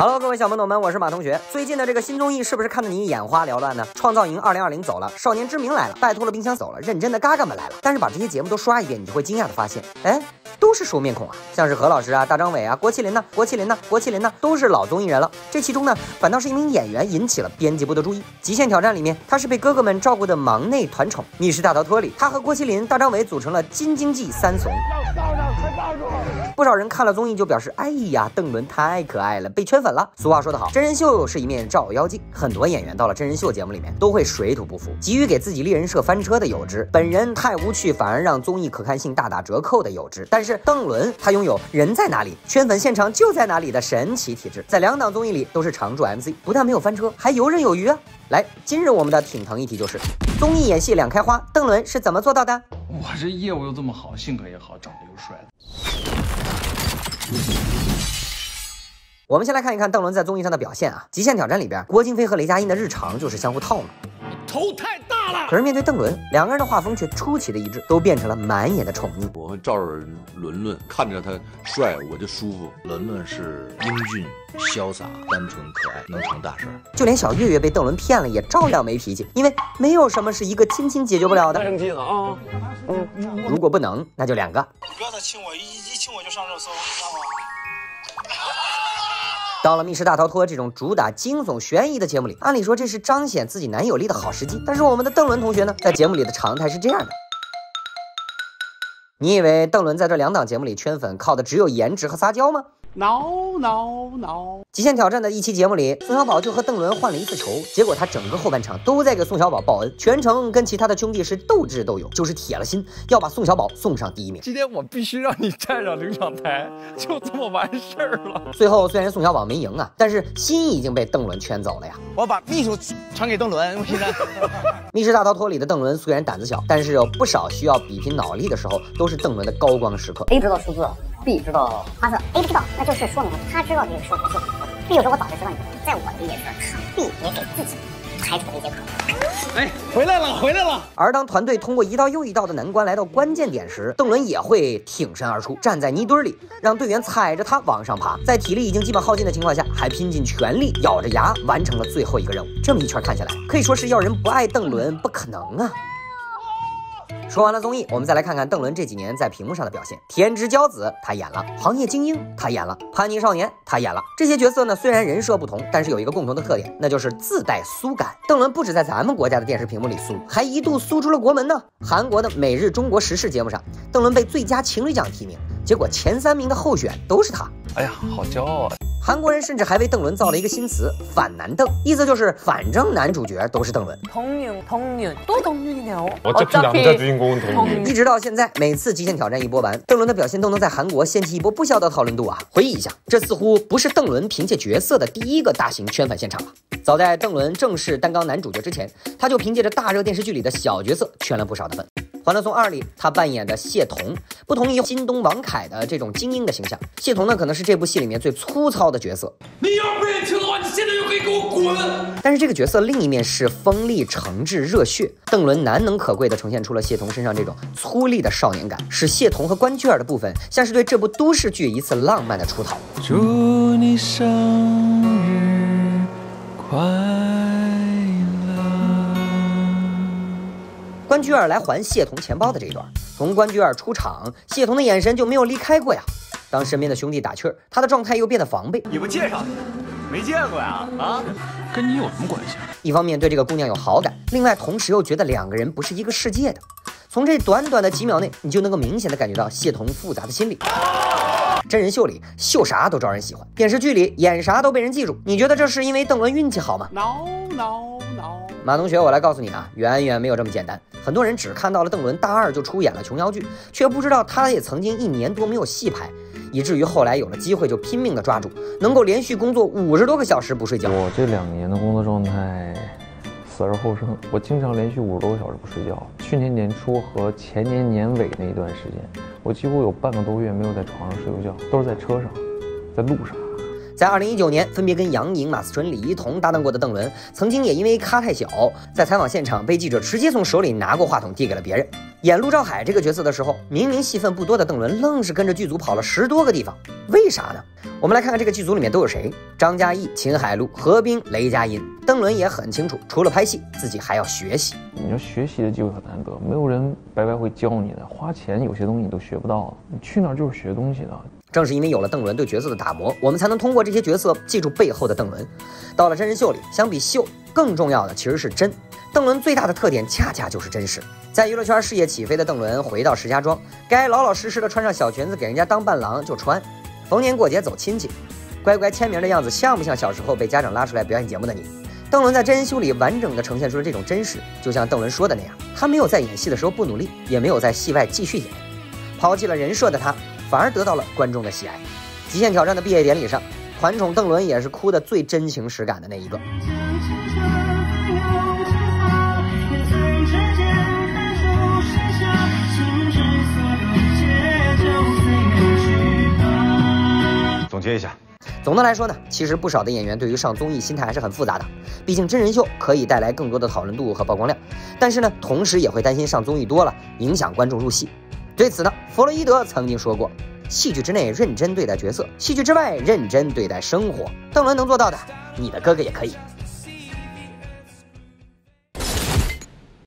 Hello， 各位小朋友们，我是马同学。最近的这个新综艺是不是看得你眼花缭乱呢？创造营2020走了，少年之名来了，拜托了冰箱走了，认真的嘎嘎们来了。但是把这些节目都刷一遍，你就会惊讶的发现，哎，都是熟面孔啊，像是何老师啊、大张伟啊、郭麒麟呐、都是老综艺人了。这其中呢，反倒是一名演员引起了编辑部的注意。《极限挑战》里面，他是被哥哥们照顾的忙内团宠；《密室大逃脱》里，他和郭麒麟、大张伟组成了金经济三怂。不少人看了综艺就表示，哎呀，邓伦太可爱了，被圈粉了。俗话说得好，真人秀是一面照妖镜，很多演员到了真人秀节目里面都会水土不服，急于给自己立人设翻车的有之，本人太无趣反而让综艺可看性大打折扣的有之。但是邓伦他拥有人在哪里圈粉现场就在哪里的神奇体质，在2档综艺里都是常驻 MC， 不但没有翻车，还游刃有余啊。来，今日我们的挺疼议题就是综艺演戏两开花，邓伦是怎么做到的？ 我这业务又这么好，性格也好，长得又帅。 我们先来看一看邓伦在综艺上的表现啊。《极限挑战》里边，郭京飞和雷佳音的日常就是相互套嘛。 你头太大了。 可是面对邓伦，两个人的画风却出奇的一致，都变成了满眼的宠溺。 我和赵人伦伦看着他帅我就舒服。 伦伦是英俊、潇洒、单纯、可爱，能成大事。 就连小岳岳被邓伦骗了，也照样没脾气，因为没有什么是一个亲亲解决不了的。 太生气了啊！ 如果不能，那就2个。 你不要再亲我，一亲我就上热搜，知道吗？ 到了《密室大逃脱》这种主打惊悚悬疑的节目里，按理说这是彰显自己男友力的好时机，但是我们的邓伦同学呢，在节目里的常态是这样的。你以为邓伦在这2档节目里圈粉靠的只有颜值和撒娇吗？ No。 极限挑战的一期节目里，宋小宝就和邓伦换了一次仇，结果他整个后半场都在给宋小宝报恩，全程跟其他的兄弟是斗智斗勇，就是铁了心要把宋小宝送上第1名。 今天我必须让你站上领奖台，就这么完事儿了。 最后虽然宋小宝没赢啊，但是心已经被邓伦圈走了呀。 我把秘书传给邓伦，我现在。 密室大逃脱里的邓伦虽然胆子小，但是有不少需要比拼脑力的时候，都是邓伦的高光时刻。 A 知道数字 ，B 知道花色 ，A 不知道，那就是说明他知道这个数学是怎么做的。B 有时候我早就知道你的，在我的理解是，B 也给自己排除了一节课。 哎，回来了。 而当团队通过一道又一道的难关来到关键点时，邓伦也会挺身而出，站在泥堆里，让队员踩着他往上爬。在体力已经基本耗尽的情况下，还拼尽全力，咬着牙完成了最后一个任务。这么一圈看下来，可以说是要人不爱邓伦不可能啊。 说完了综艺，我们再来看看邓伦这几年在屏幕上的表现。天之骄子他演了，行业精英他演了，叛逆少年他演了。这些角色呢，虽然人设不同，但是有一个共同的特点，那就是自带酥感。邓伦不止在咱们国家的电视屏幕里酥，还一度酥出了国门呢。韩国的《每日中国时事》节目上，邓伦被最佳情侣奖提名，结果前3名的候选都是他。 哎呀，好骄傲啊！ 韩国人甚至还为邓伦造了一个新词“反男邓”，意思就是反正男主角都是邓伦。 또 동윤이네요. 어차피 남자 주인공은 동윤. 一直到现在，每次极限挑战一播完，邓伦的表现都能在韩国掀起一波不小的讨论度啊！回忆一下，这似乎不是邓伦凭借角色的第1个大型圈粉现场了。早在邓伦正式担纲男主角之前，他就凭借着大热电视剧里的小角色圈了不少的粉。 《欢乐颂2》里，他扮演的谢童，不同于金东王凯的这种精英的形象，谢童呢可能是这部戏里面最粗糙的角色。 你要不认清的话，你现在就可以给我滚！ 但是这个角色另一面是锋利、诚挚、热血。邓伦难能可贵地呈现出了谢童身上这种粗粝的少年感，使谢童和关雎尔的部分像是对这部都市剧一次浪漫的出逃。 祝你生日快乐！ 关雎尔来还谢童钱包的这一段，从关雎尔出场，谢童的眼神就没有离开过呀。当身边的兄弟打趣儿，他的状态又变得防备。 你不介绍，没见过呀？啊， 跟你有什么关系？ 一方面对这个姑娘有好感，另外同时又觉得2个人不是一个世界的。从这短短的几秒内，你就能够明显的感觉到谢童复杂的心理。真人秀里秀啥都招人喜欢，电视剧里演啥都被人记住。你觉得这是因为邓伦运气好吗 ？No。 马同学，我来告诉你啊，远远没有这么简单。很多人只看到了邓伦大2就出演了琼瑶剧，却不知道他也曾经1年多没有戏拍，以至于后来有了机会就拼命的抓住，能够连续工作50多个小时不睡觉。 我这2年的工作状态死而后生，我经常连续50多个小时不睡觉。去年年初和前年年尾那一段时间，我几乎有半个多月没有在床上睡过觉，都是在车上，在路上。 在2019年，分别跟杨颖、马思纯、李一桐搭档过的邓伦，曾经也因为咖太小，在采访现场被记者直接从手里拿过话筒递给了别人。 演陆兆海这个角色的时候，明明戏份不多的邓伦愣是跟着剧组跑了10多个地方，为啥呢？我们来看看这个剧组里面都有谁：张嘉译、秦海璐、何冰、雷佳音。邓伦也很清楚，除了拍戏，自己还要学习。 你说学习的机会很难得，没有人白白会教你的，花钱有些东西你都学不到，你去那儿就是学东西的。 正是因为有了邓伦对角色的打磨，我们才能通过这些角色记住背后的邓伦。到了真人秀里，相比秀，更重要的其实是真。邓伦最大的特点恰恰就是真实。在娱乐圈事业起飞的邓伦回到石家庄，该老老实实的穿上小裙子给人家当伴郎就穿，逢年过节走亲戚，乖乖签名的样子像不像小时候被家长拉出来表演节目的你？邓伦在真人秀里完整的呈现出了这种真实，就像邓伦说的那样，他没有在演戏的时候不努力，也没有在戏外继续演，抛弃了人设的他，反而得到了观众的喜爱。极限挑战的毕业典礼上，团宠邓伦也是哭得最真情实感的那一个。 总结一下， 总的来说呢，其实不少的演员对于上综艺心态还是很复杂的。毕竟真人秀可以带来更多的讨论度和曝光量，但是呢，同时也会担心上综艺多了影响观众入戏。对此呢，弗洛伊德曾经说过，戏剧之内认真对待角色，戏剧之外认真对待生活。邓伦能做到的，你的哥哥也可以。